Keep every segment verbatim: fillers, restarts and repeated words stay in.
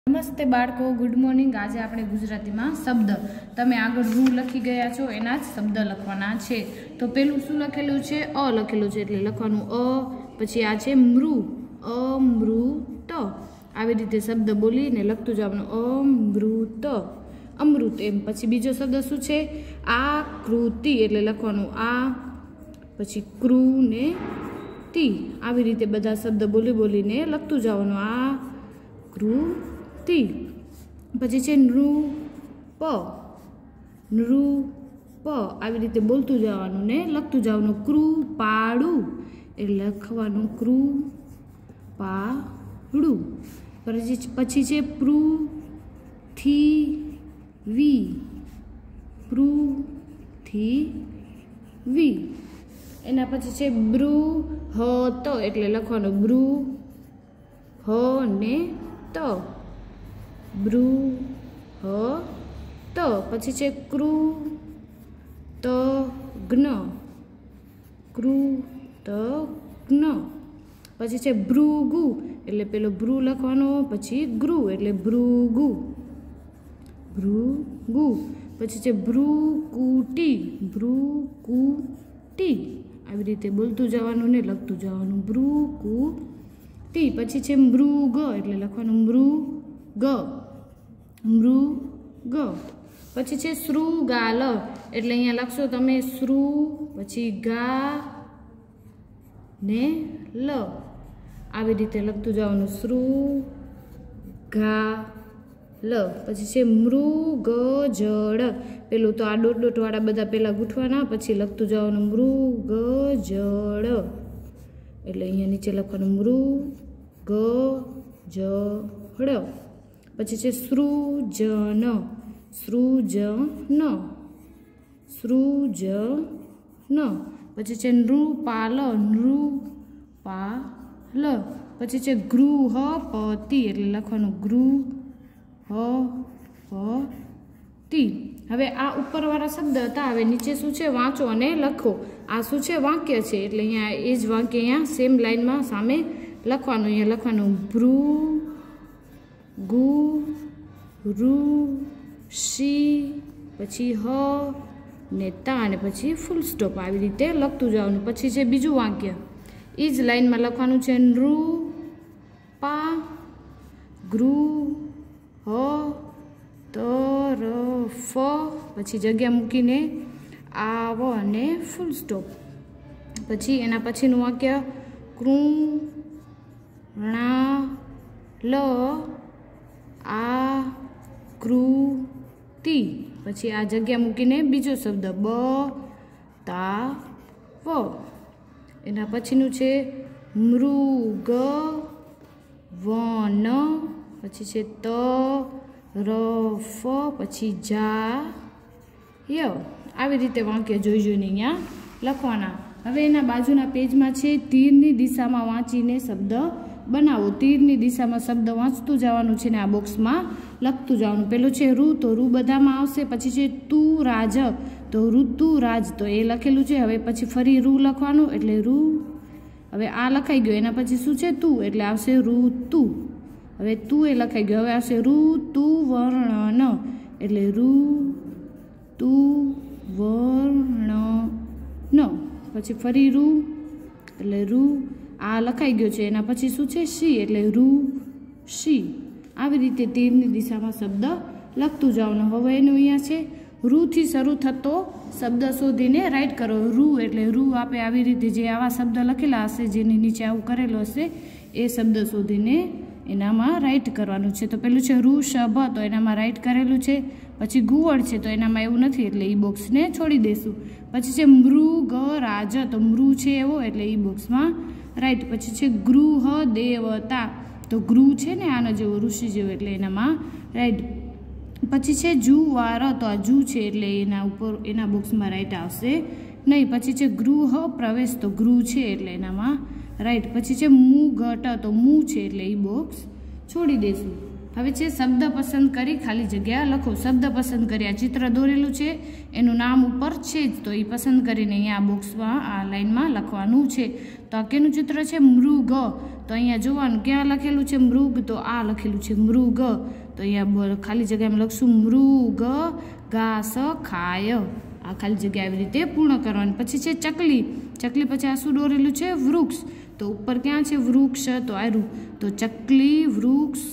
નમસ્તે બાળકો, good morning. આજે આપણે ગુજરાતીમાં શબ્દ તમે આગળ રૂ લખી ગયા છો એના જ શબ્દ લખવાના છે। તો પેલું શું લખેલું છે? અ લખેલું છે એટલે લખવાનું અ, પછી આ છે મૃ, અમૃત। આવી રીતે શબ્દ બોલીને લખતું જવાનું અમૃત, અમૃત એમ। પછી બીજો શબ્દ શું છે? આકૃતિ એટલે લખવાનું આ, પછી કૃ ને તિ। આવી રીતે બધા શબ્દ બોલી બોલીને લખતું જવાનું આ કૃ તિ। પછી છે નૃપ, નૃપ આવી રીતે બોલતું જવાનું ને લખતું જવાનું કૃપાળુ એટલે લખવાનું કૃપાળુ। પછી પછી છે પૃથ્વી, પૃથ્વી। એના પછી છે બૃહત એટલે લખવાનું બૃહ ને ત, બૃહત। પછી છે કૃતજ્ઞ, કૃતજ્ઞ। પછી છે ભૃગુ એટલે પેલો ભ્રુ લખવાનો, પછી ગૃ એટલે ભૃગુ, ભૃગુ। પછી છે ભ્રુકુટી, ભ્રુકુટી આવી રીતે બોલતું જવાનું ને લખતું જવાનું ભ્રુકુટી। પછી છે મૃગ એટલે લખવાનું મૃગ, મૃગ। પછી છે શૃગાલ એટલે અહીંયા લખશો તમે શૃ, પછી ગા ને લ આવી રીતે લખતું જવાનું શૃગાલ। પછી છે મૃગજળ, પેલું તો આ ડોટ ડોટ વાળા બધા પેલા ગૂંઠવાના, પછી લખતું જવાનું મૃગજળ એટલે અહીંયા નીચે લખવાનું મૃગજળ। પછી છે સૃજન, સૃજન, સૃજન। પછી છે નૃપાલ, નૃપાલ। પછી છે ગૃહપતિ એટલે લખવાનું ગૃહપતિ। હવે આ ઉપરવાળા શબ્દ હતા, હવે નીચે શું છે વાંચો અને લખો। આ શું છે? વાક્ય છે એટલે અહીંયા એ જ વાક્ય અહીંયા સેમ લાઈનમાં સામે લખવાનું। અહીંયા લખવાનું ભૃ ગુ ઋ શી, પછી હ ને તા ને પછી ફૂલ સ્ટોપ આવી રીતે લખતું જવાનું। પછી છે બીજું વાક્ય, એ જ લાઈનમાં લખવાનું છે નૃ પા ગૃ હ તરફ, પછી જગ્યા મૂકીને આવ અને ફૂલ સ્ટોપ। પછી એના પછીનું વાક્ય કૃણાલ આકૃતિ, પછી આ જગ્યા મૂકીને બીજો શબ્દ બ તા વ। એના પછીનું છે મૃગ વન, પછી છે ત રફ, પછી જા ય। આવી રીતે વાક્ય જોઈ જોઈને અહીંયા લખવાના। હવે એના બાજુના પેજમાં છે તીરની દિશામાં વાંચીને શબ્દ બનાવો। તીરની દિશામાં શબ્દ વાંચતું જવાનું છે ને આ બોક્સમાં લખતું જવાનું। પેલું છે ઋ, તો ઋ બધામાં આવશે। પછી છે તું રાજ, તો ઋતુ રાજ તો એ લખેલું છે। હવે પછી ફરી ઋ લખવાનું એટલે ઋ, હવે આ લખાઈ ગયો। એના પછી શું છે? તું એટલે આવશે ઋતુ, હવે તું એ લખાઈ ગયો। હવે આવશે ઋતુ વર્ણન એટલે ઋતુ વર્ણન, પછી ફરી ઋ એટલે ઋ, આ લખાઈ ગયો છે। એના પછી શું છે? શી એટલે ઋષિ। આવી રીતે તીરની દિશામાં શબ્દ લખતું જવાનું। હવે એનું અહીંયા છે રૂથી શરૂ થતો શબ્દ શોધીને રાઈટ કરો। રૂ એટલે રૂ આપે આવી રીતે જે આવા શબ્દ લખેલા હશે, જેની નીચે આવું કરેલું હશે, એ શબ્દ શોધીને એનામાં રાઈટ કરવાનું છે। તો પેલું છે ઋષભ, તો એનામાં રાઈટ કરેલું છે। પછી ગુવડ છે, તો એનામાં એવું નથી એટલે એ બોક્સને છોડી દઈશું। પછી છે મૃગરાજ, તો મૃ છે એવો એટલે એ બોક્સમાં રાઈટ। પછી છે ગૃહ દેવતા, તો ગૃહ છે ને આનો જેવો ઋષિ જેવો એટલે એનામાં રાઈટ। પછી છે જુવાર, તો આ જુ છે એટલે એના ઉપર એના બોક્સમાં રાઈટ આવશે નહીં। પછી છે ગૃહ પ્રવેશ, તો ગૃહ છે એટલે એનામાં રાઈટ। પછી છે મુગટ, તો મુ છે એટલે એ બોક્સ છોડી દઈશું। હવે છે શબ્દ પસંદ કરી ખાલી જગ્યા લખો। શબ્દ પસંદ કરી આ ચિત્ર દોરેલું છે એનું નામ ઉપર છે જ, તો એ પસંદ કરીને અહીંયા આ બોક્સમાં આ લાઈનમાં લખવાનું છે। તો આ કેનું ચિત્ર છે? મૃગ, તો તો અહીંયા જોવાનું ક્યાં લખેલું છે મૃગ, તો આ લખેલું છે મૃગ. તો અહીંયા ખાલી જગ્યામાં લખશું મૃગ ઘાસ ખાય. આ ખાલી જગ્યા આવી રીતે પૂર્ણ કરવાની. પછી છે ચકલી. ચકલી પછી આ શું દોરેલું છે વૃક્ષ. તો ઉપર ક્યાં છે વૃક્ષ, તો આર્યું. તો ચકલી વૃક્ષ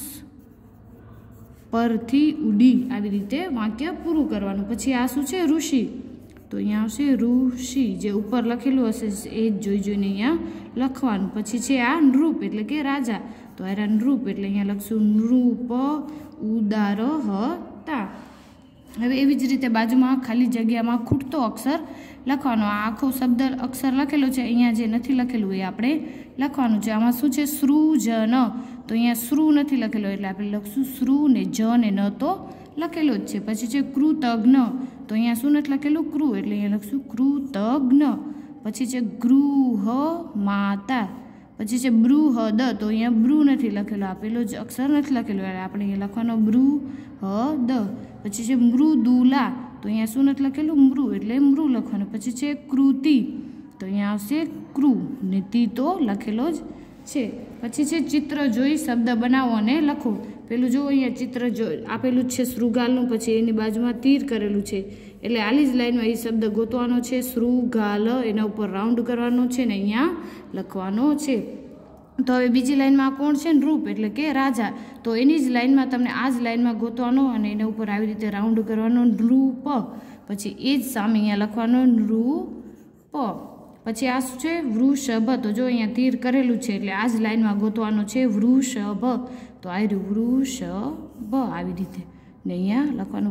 પરથી ઉડી. આવી રીતે વાક્ય પૂરું કરવાનું. પછી આ શું છે ઋષિ. તો અહીંયા આવશે ઋષિ. જે ઉપર લખેલું હશે એ જ જોઈ જોઈને અહીંયા લખવાનું. પછી છે આ નૃપ એટલે કે રાજા. તો આ નૃપ એટલે અહીંયા લખશું નૃપ ઉદાર હતા. હવે એવી જ રીતે બાજુમાં ખાલી જગ્યામાં ખૂટતો અક્ષર લખવાનો. આ આખો શબ્દ અક્ષર લખેલો છે, અહીંયા જે નથી લખેલું એ આપણે લખવાનું છે. આમાં શું છે સૃજન. તો અહીંયા શ્રુ નથી લખેલો એટલે આપણે લખશું શ્રુ, ને જ ને ન તો લખેલો જ છે. પછી છે કૃતજ્ઞ. તો અહીંયા શું નથી લખેલું કૃ એટલે અહીંયા લખશું કૃતજ્ઞ. પછી છે ગૃહ માતા. પછી છે બૃહદ. તો અહીંયા બ્રુ નથી લખેલો, આપેલો જ અક્ષર નથી લખેલો એટલે આપણે અહીંયા લખવાનો બૃહદ. પછી છે મૃદુલા. તો અહીંયા શું નથી લખેલું મૃ એટલે મૃ લખવાનું. પછી છે કૃતિ. તો અહીંયા આવશે કૃ, ને તી તો લખેલો જ છે. પછી છે ચિત્ર જોઈ શબ્દ બનાવો અને લખો. પેલું જો અહીંયા ચિત્ર જો આપેલું જ છે શૃગાલનું, પછી એની બાજુમાં તીર કરેલું છે એટલે આલી જ લાઈનમાં એ શબ્દ ગોતવાનો છે શૃગાલ. એના ઉપર રાઉન્ડ કરવાનો છે ને અહીંયા લખવાનો છે. તો હવે બીજી લાઈનમાં કોણ છે નૃપ એટલે કે રાજા. તો એની જ લાઈનમાં તમને આ જ લાઈનમાં ગોતવાનો અને એના ઉપર આવી રીતે રાઉન્ડ કરવાનો નૃપ. પછી એ જ સામે અહીંયા લખવાનો નૃપ. પછી આ શું છે વૃષભ. તો જો અહીંયા તીર કરેલું છે એટલે આ જ લાઈનમાં ગોતવાનો છે વૃષભ. તો આ રહ્યું વૃષભ આવી રીતે, ને અહીંયા લખવાનું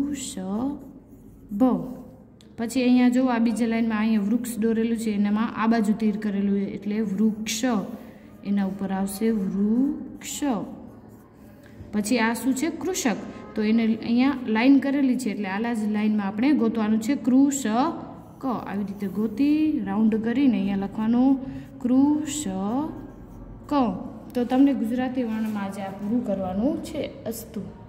વૃષભ. પછી અહીંયા જો આ બીજા લાઈનમાં અહીંયા વૃક્ષ દોરેલું છે એનામાં આ બાજુ તીર કરેલું છે એટલે વૃક્ષ. એના ઉપર આવશે વૃક્ષ. પછી આ શું છે કૃષક. તો એને અહીંયા લાઈન કરેલી છે એટલે આલા જ લાઈનમાં આપણે ગોતવાનું છે કૃષક. આવી રીતે ગોતી રાઉન્ડ કરીને અહીંયા લખવાનું કૃષક. તો તમને ગુજરાતી વર્ણમાં આજે આ પૂરું કરવાનું છે. અસ્તુ.